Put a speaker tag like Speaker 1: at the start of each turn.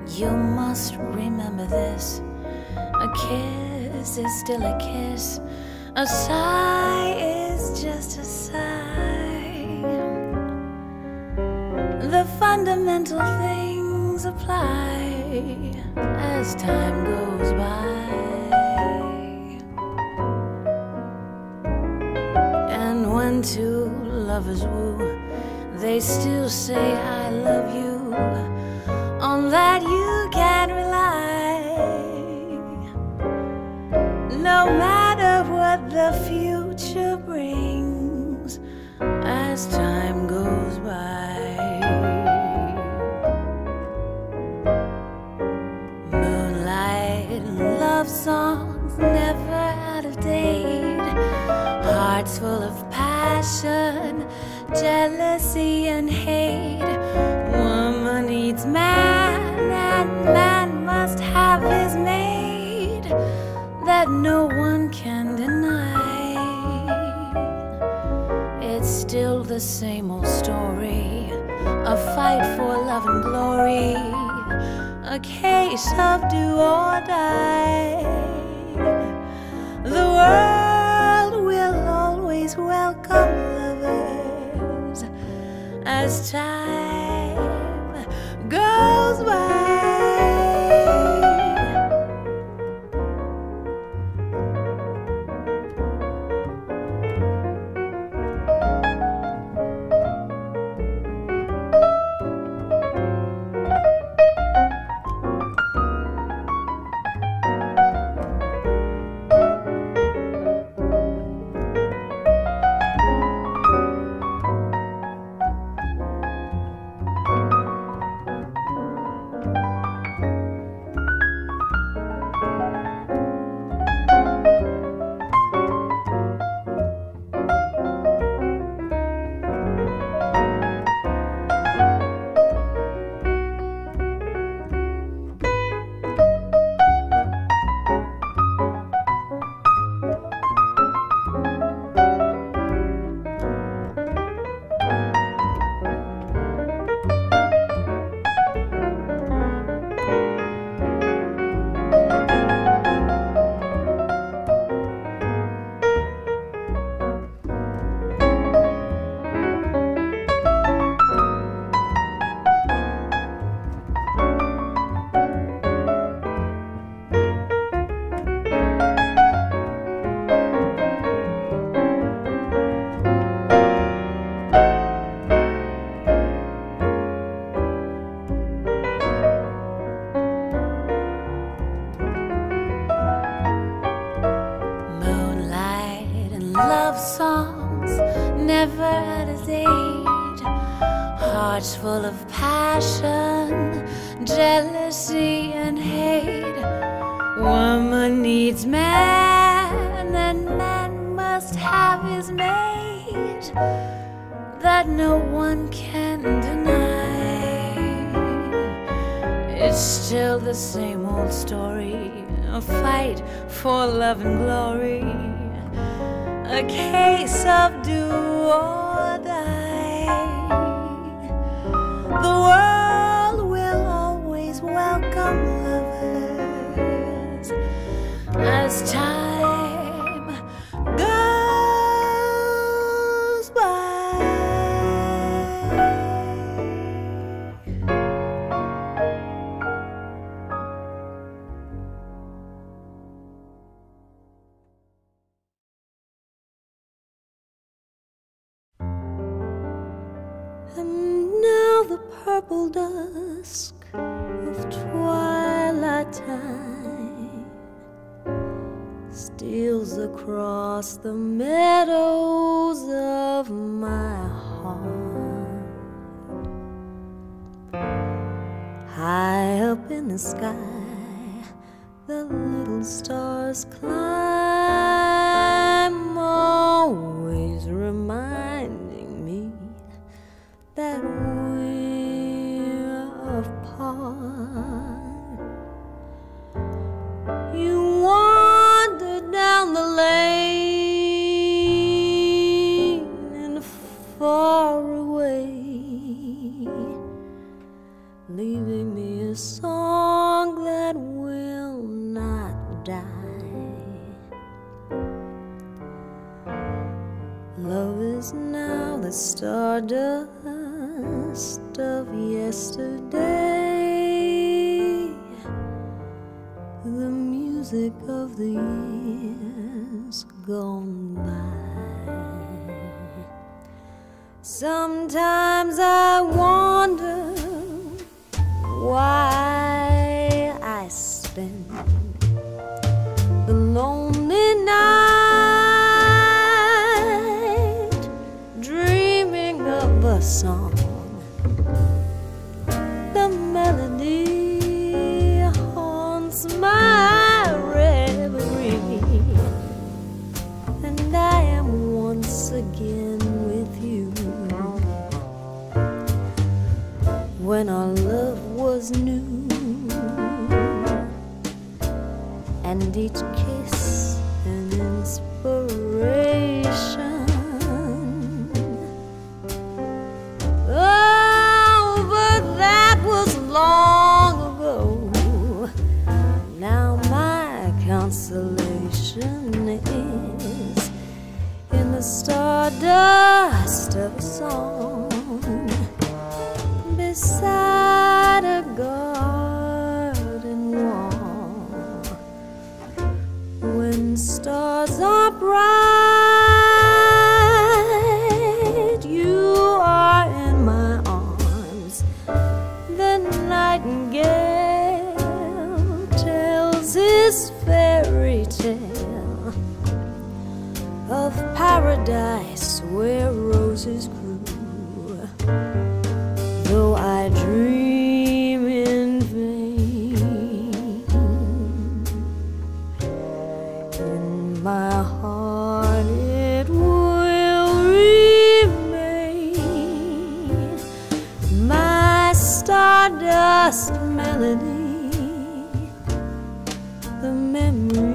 Speaker 1: You must remember this. A kiss is still a kiss. A sigh is just a sigh. The fundamental things apply as time goes by. And when two lovers woo, they still say I love you. On that you can rely. No matter what the future brings as time goes by. Moonlight and love songs never out of date. Hearts full of passion, jealousy and hate. Woman needs man and man must have his mate. That no one can deny. It's still the same old story. A fight for love and glory. A case of do or die. The world will always welcome lovers as time goes by. Love songs never out of date. Hearts full of passion, jealousy and hate. Woman needs man and man must have his mate. That no one can deny. It's still the same old story. A fight for love and glory. A case of do or die. The world will always welcome lovers as time goes by. And now the purple dusk of twilight time steals across the meadows of my heart. High up in the sky, the little stars climb, always reminding me that we're apart. You wander down the lane and far away, leaving me a song die. Love is now the stardust of yesterday, the music of the years gone by. Sometimes I wonder why I spend the lonely night dreaming of a song. The melody haunts my reverie, and I am once again with you. When our love was new, and each kiss an inspiration. Oh, but that was long ago. Now my consolation is in the stardust of a song beside a garden wall. When stars are bright, you are in my arms. The nightingale tells his fairy tale of paradise where roses grew. Though I dream in vain, in my heart it will remain, my stardust melody, the memory